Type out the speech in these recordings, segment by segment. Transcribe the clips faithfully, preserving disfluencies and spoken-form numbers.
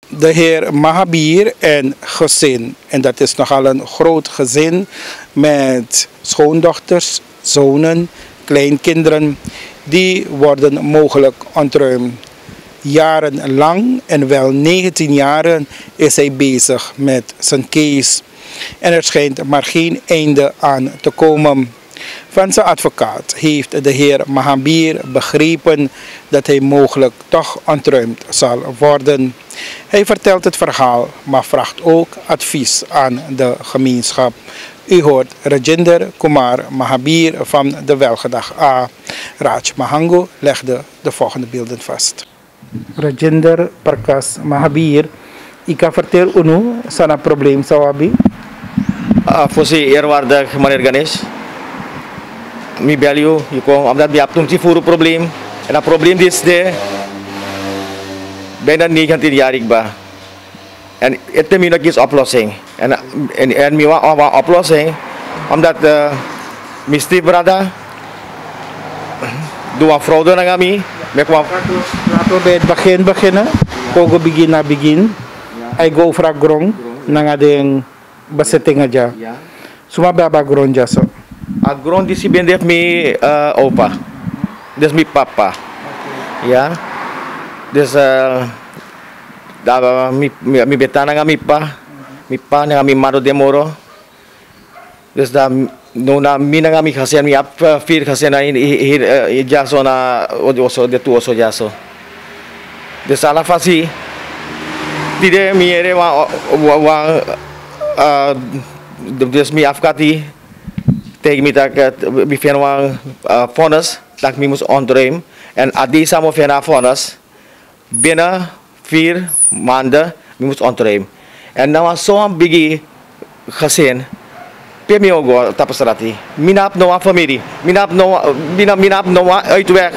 De heer Mahabir en gezin. En dat is nogal een groot gezin met schoondochters, zonen, kleinkinderen. Die worden mogelijk ontruimd. Jarenlang en wel negentien jaren is hij bezig met zijn case. En er schijnt maar geen einde aan te komen. Van zijn advocaat heeft de heer Mahabir begrepen dat hij mogelijk toch ontruimd zal worden. Hij vertelt het verhaal, maar vraagt ook advies aan de gemeenschap. U hoort Rajinder Kumar Mahabir van de Welgedag A. Raj Mahango legde de volgende beelden vast. Rajinder Prakash Mahabir, ik kan vertellen unu sana probleem sawabi. Uh, Fosi eerwaardig meneer Ganesh. Mi value, je kon omdat we hebben een voor probleem. En dat probleem is de bijna negentien jaar ik ben. En het is een is oplossing. En en en mi wa wa oplossing omdat uh, mi stiefbrada dua fraude na kami. Mek wa Laten we bij het begin beginnen. Kogo begin na begin. Ay go fra grong nanga ding basetting aja. Suma baba grong jaso. A grond disi bendef mi uh, opa. Dus mi papa. Ya. Dus uh, da mi mi, mi betana nga mi pa. Mi pa nga mi maro de moro. Dus da no na mi nga mi kasian mi ap uh, fir kasian na hier uh, jaso na oso de tu oso jaso. Dus ala fasi. Tidak mi ere wa wa uh, dus mi afkati tegen mi tak mi fen wang vonnis dat mi moest ontruimen en adi samo fen vonnis binnen vier maanden mi moest ontruimen en nou was zo'n bigi gezin pe mi ogo tapasrati minap no a familie minap no minap minap no uitweg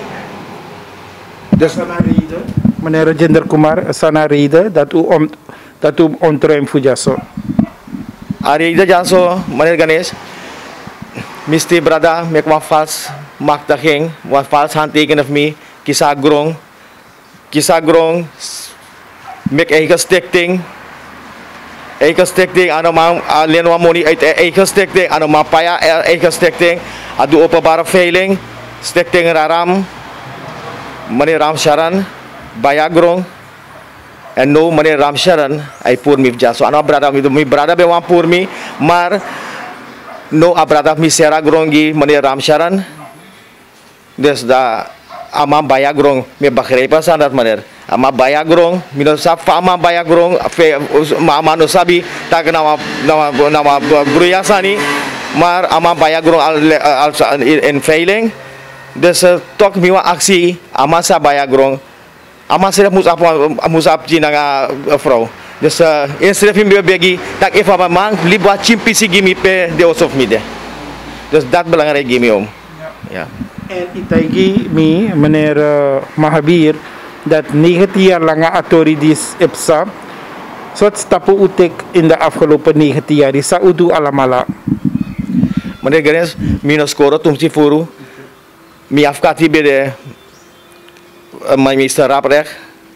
dus meneer Rajinder Kumar sana reden dat u om dat u ontruimt voor jaso. Ari jaso meneer Ganesh Misti brada mek wa fals makta ging wa fals handteken of me kisa grong kisa grong mek eigen stichting eigen stichting ano ma len wa moni uit eigen stichting ano ma paya eigen stichting adu openbare veiling stichting raram meneer Ram Sharan bayagrong en no meneer Ram Sharan ay pur mi jaso ano brada mi brada be wa pur mi mar no abrada mi sera grongi meneer Ram Sharan des da ama bayagrong me bakre pa sandat meneer ama bayagrong mino sa fama bayagrong fe mama no sabi tag nama nama nama bruyasani mar ama bayagrong al, al, al in failing des tok miwa aksi ama sa bayagrong ama sera musap musap jinanga vrouw. Dus uh, in strefim begi tak eva mamang liba chimpisi gimi pe de osof mide. Dus dat belangrijk gimi om. Ja. En itagi mi meneer uh, Mahabir dat negentien jaar lange autorities ipsa soort stappen utek in de afgelopen negentien jaar is saudu alamala. Meneer Ganesh minus skoro tumsi furu mi afkati bede uh, my mister Raprecht.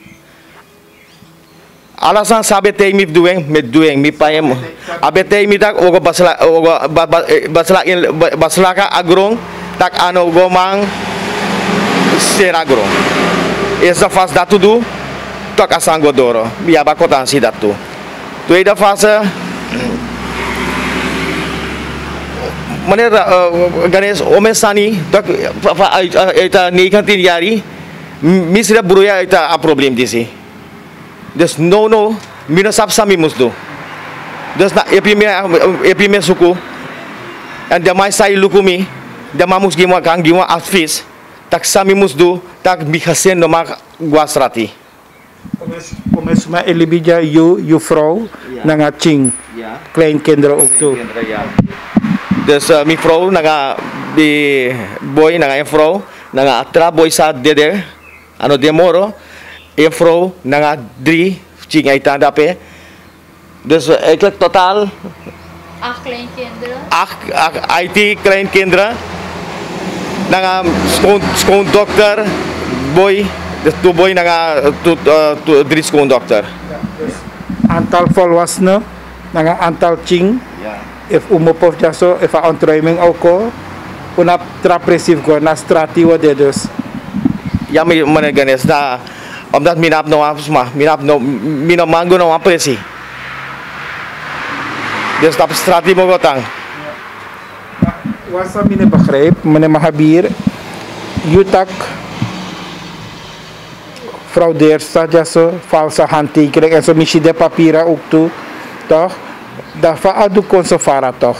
Alasan sabe tei mi doing met doing mi payem abetei mi tak ogo basla ogo basla baslaka agrong tak ano gomang sera agrong esa fase datu do tak asango doro mi abakotan si datu tweede fase meneer Ganesh omesani tak eta negentien jari misra bruya eta a probleem disi. Dus no no mina sap sami musdo. Dus na epi me epi me suku en de mai sai lukumi de mamus gima kang gima afis tak sami musdo tak mi hasen no mak guasrati. Komes ma elibija you you vrouw nanga ching kleinkinderen ook toe. Dus uh, mi vrouw nanga di boy nanga en vrouw nanga atra boy sa dede ano demoro een vrouw nanga drie ching ay tanda pe. Dus uh, eigenlijk totaal acht kleinkinderen. Acht, acht I T kleinkinderen. Nanga schoon schoon dokter boy Dus tuboy na nga tu tu drie conductor. Antal volwassenen, ng antal ching, Ja. if umupov jaso, if a ontruiming ako, una trapresiv ko, na strati wa de dus. Ja, mi meneer Ganes, da omdat minap no afsma, minap no minap mango no apresi. Dus tap strati mo gotang. Wasa mine begrijp, meneer Mahabir, jutak fraudeer saja so, valse handtekening en zo missie de papieren ook toe, toch? Dat adu kon so fara toch?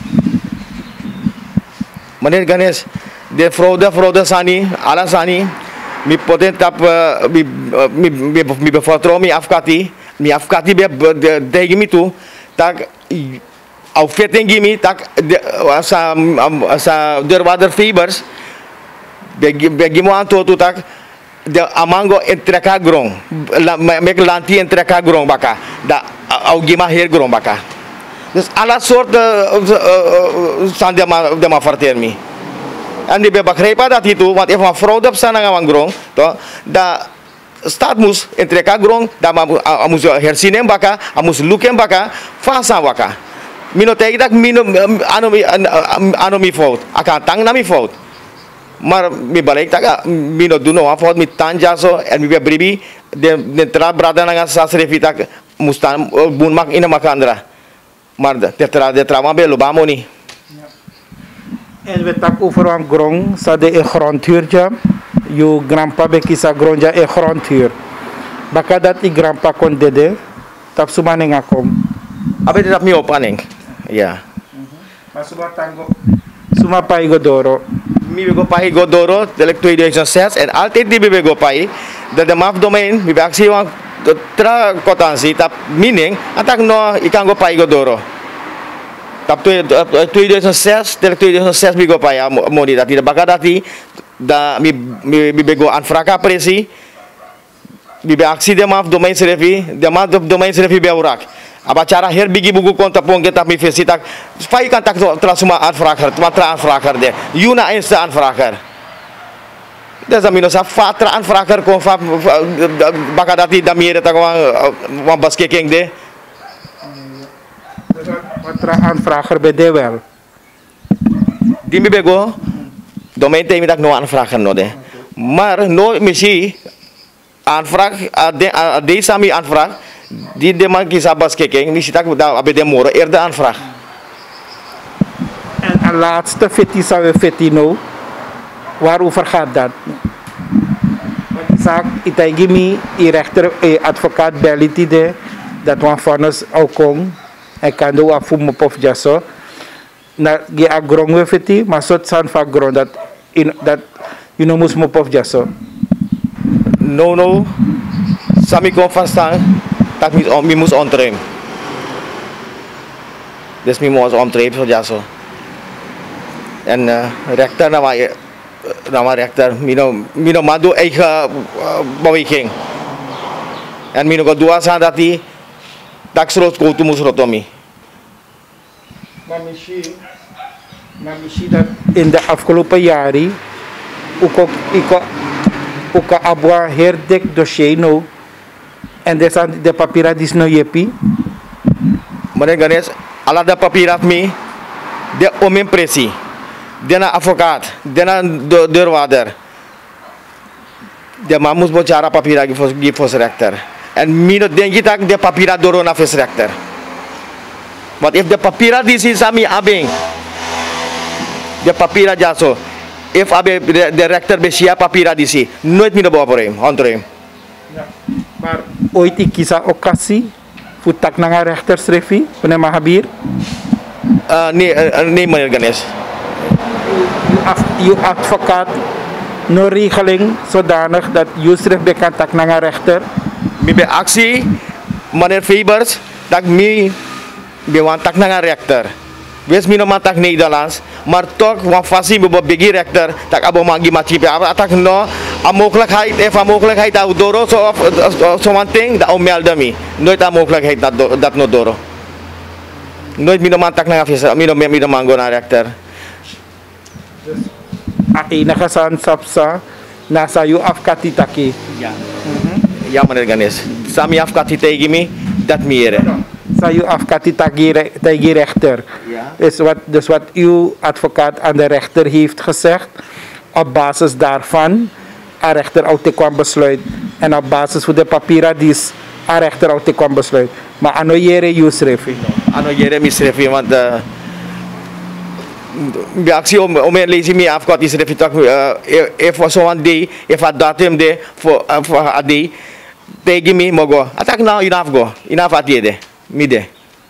Meneer Ganes, de fraude fraude sani, ala sani, mi poten tap uh, mi mi mi mi befatro mi afkati, mi afkati be degi mi tu, tak au fetting gimi tak sa sa derwader fibers begi begi mo anto tu tak de amango entreka grong mek lanti entreka grong baka da au gima her grong baka dus ala soort san de ma de ma vertermi en die begrijpen dat itu want if ma fraude op sana ngawang grong to da staat moes entreka grong da ma amus hersinem baka amus lukem baka fasa baka mino tegi tak mino ano mi ano mi fault akan tang na mi fault mar mi balik tak mino duno a fault mi tanja so and mi bribi de de tra brada na sa srefi tak mustan bun mak ina makandra mar de tra de tra ma be lo bamo ni En we tak over een grond, sa de e grondhuurtje, je grandpa bekisa grondja e grondhuur. Baka dat i grandpa kon dede, tap sumane nga kom. abe tetap mi opening ya Masuma tango, suma paigo doro. mi bego pai godoro telek tu ideation sets and altijd di bego pai da de map domain mi aksi wang tra kotansi tap meaning atak no ikan go pai godoro tap tu tu ideation sets telek tu ideation sets mi go pai mo di dati da baka dati da mi mi bego anfraka presi mi aksi de map domain serefi de map domain serefi be urak aba cara her bigi bugu konta pong kita mi fesi tak fai kan tak tra suma anfraker tra anfraker de yuna insta anfraker desa mino sa fatra anfraker kon fa baka dati da miere tak wan baske keng de Patra aanvrager bij de wel. di mi bego domain te mi tak no anfraker no de maar no misi anfrak ade ade sami anfrak di de man kisa baskekeng ni sitak da abe de moro er de aanvraag En een laatste fitty zou we fitty no. Waarover gaat dat? Wat die zaak, itay gimi, i rechter, i advocaat beliti de, dat wan vonnis ook kom, en kan do afu mopof jaso. Na gi a grong we fitty, maar sot san fa grong dat, in, dat, you know, mus mopof jaso. no no sami kon verstaan tak mi mi mus ontreem des mi mus ontreem so jaso en uh, rechter nama nama rechter mino mino madu eigen uh, beweging en mino kedua sa dati tak serot ko tu mus rotomi Maar misschien, maar misschien dat in de afgelopen jaren ook ook ik ook abwa herdek dossier no en de san de papira dis no yepi meneer Ganes ala da papirat mi de omen presi dena advocaat dena deurwaarder de mamus bocara papira gi fos gi fos rechter en mino dengi tak de papira doro na fos rechter but if the papira this is sami abing de papira jaso if abe de rechter be sia papira disi nooit mi do boporem ontrem maar ooit ik kisa okasi futak na nga rechter srefi meneer Mahabir uh, nee uh, nee meneer Ganes uw advocaat no regeling zodanig dat u schrift bekend tak na nga rechter mi be aksi meneer Fibers tak mi be wantak na nga rechter wes mi no matak Nederlands maar toch wan fasi mi bo begi rechter tak abo magi machi pe atak no amogelijkheid if amogelijkheid au doro so so one thing da omelde mi nooit amogelijkheid dat dat no doro nooit mi no matak na nga fisa mi no mi no mango na rechter a enige san sapsa na sayu afkati taki. Ja. Ja, meneer Ganesh. Sami afkati tegen me, dat meer. Sayu afkati taki tegen rechter. Ja. Is wat, dus wat uw advocaat aan de rechter heeft gezegd. Op basis daarvan, de rechter uit kwam besluit. En op basis van de papieren die is, de rechter uit kwam besluit. Maar ano jere Yusrefi? Ano jere misrefi, want uh, reactie om om een lezen me afkort is refi tak if for so one day if a datum de for for a day tegen me mogo atak now enough go enough at de mide.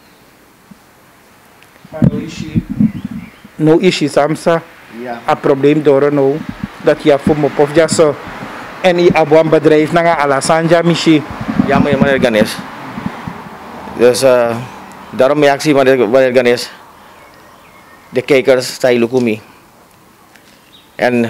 No issue samsa. Ja. A probleem door no dat je voor me of ja zo. En i abuan bedrijf na nga alasanja mishi. Ja, meneer Ganesh. Dus uh, daarom reactie meneer meneer Ganesh. De kijkers zijn lukumi. En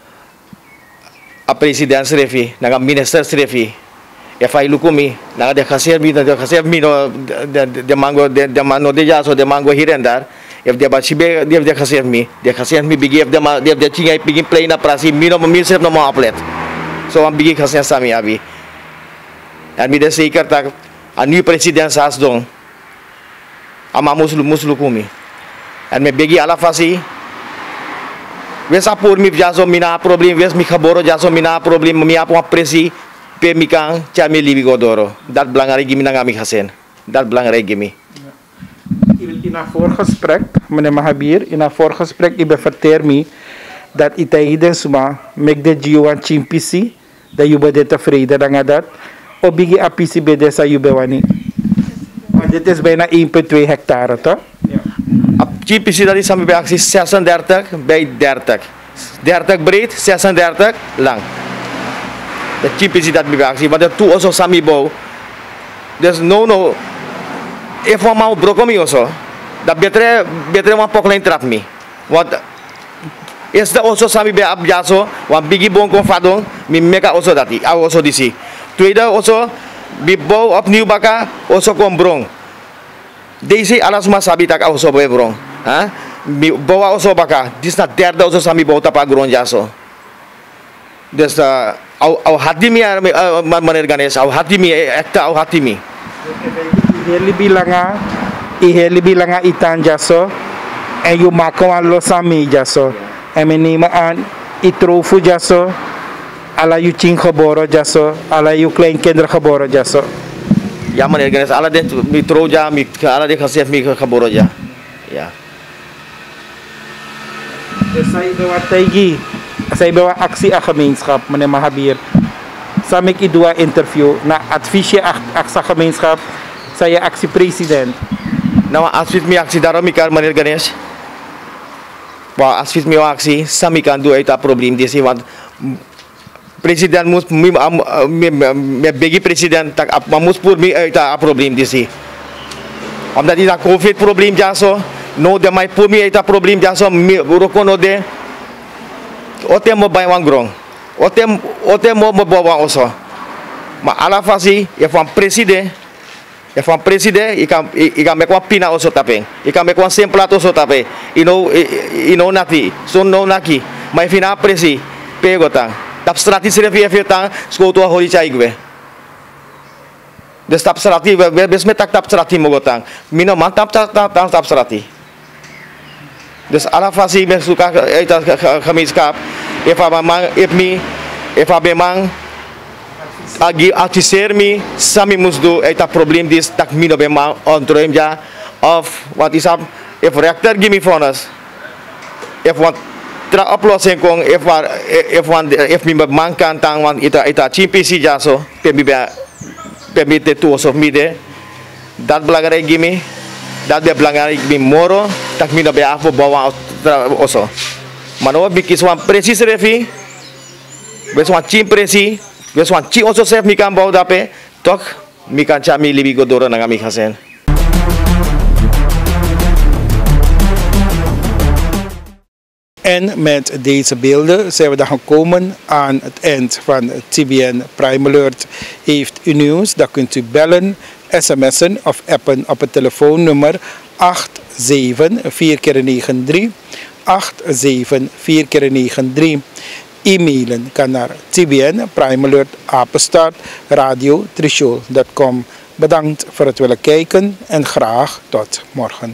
a president refi, naga minister refi. If I lukumi, naga de kasir mi, de kasir mi no de de mango de de mano de jaso de mango here and there. If de bachibe de de kasir mi, de kasir mi bigi if de ma de de tinga bigi play na prasi mi no mi sef no ma aplet. So am bigi kasir sami abi. En mi de zeker tak a nieuw president saas dong. Ama muslu muslu kumi. En me begi ala fasi wes apur mi jaso mina problem wes mi khaboro jaso mina problem mi apo presi pe mi kang chami libi godoro dat belangare gimi na ngami hasen dat belangare gimi in een voorgesprek meneer Mahabir in een voorgesprek ibe verter mi dat itaide suma mek de jiwan chimpisi dat je bede tevreden dengan dat obigi apisi bede sa yube wani maar dit is bijna één komma twee hectare toch? G P C dari sampai bij actie zesendertig bij dertig. dertig breed, zesendertig lang. De G P C dat bij actie, maar de toe also sami bouw. Dus no no, if we mau brokomi also, dat betere betere maar poklein trap mi. Want is dat also sami bij abjaso, want bigi bon kon fadong, mi meka also dati, also disi. Tweede also, bi bouw opnieuw baka, also kon brong. Deze alles mas sabi tak also boy brong. Ha? Bawa also baka. Dis na derde also sami bawa tapa gron jaso. Des uh, au au hati mi uh, meneer Ganesh, au hati mi ekta au hati mi. Iheli bilanga, iheli bilanga itan jaso, en yu makawan lo sami jaso. En menima an itrofu jaso, ala yu ching geboro jaso, ala yu klein kinder geboro jaso. Ja meneer Ganesh, ala de mi troja, mi ala de kasef mi geboro ja. Ja. Sa ibawa taigi, sa ibawa aksi a gemeenschap, meneer Mahabir. Sa mek idua interview na adviesje ak sa gemeenschap, sa je actie president. Nou, advies mi aksi daarom mi kar meneer Ganesh. Wa advies mi aksi, sa mi kan do eta probleem disi want president mus mi me begi president tak mus pur mi eta probleem disi. Omdat ida covid probleem jaso. No de mai pumi eta problem jaso mi rokono de ote mo bay wan grong ote ote mo mo bawa oso ma ala fasi e fam preside e fam preside i kam i kam me kwa pina oso tapeng i kam me kwa semplat oso tape i no i no nati so no naki mai fina presi pegota tap strati sire fi efeta skoto holi chai gwe de tap strati bes me tak tap strati mogotang mino mantap tap tap tap strati. Dus ala fasi men suka eta gemeenschap if abamang if mi if abemang agi adviseer mi sami musdo eta probleem dis tak mi no bemang on troem ja of wat is up if reactor give me from us if wat tra oplossing kong if wat if one if mi bemang kan tang wan eta eta G P C ja so pemi be pemi te tu of mi de dat belangare give me dat be belangare mi moro tak mi no be afo bawa oso mano bikis wan presis refi bes wan chim presi bes wan chi oso sef mi kan bawa dape tok mi kan chami libi godoro na mi hasen. En met deze beelden zijn we dan gekomen aan het eind van T V N Prime Alert. Heeft u nieuws, dan kunt u bellen, sms'en of appen op het telefoonnummer acht zeven vier keer negen drie, acht zeven vier keer negen drie. E-mailen kan naar tbn apenstaart radio trishul punt com. Bedankt voor het willen kijken en graag tot morgen.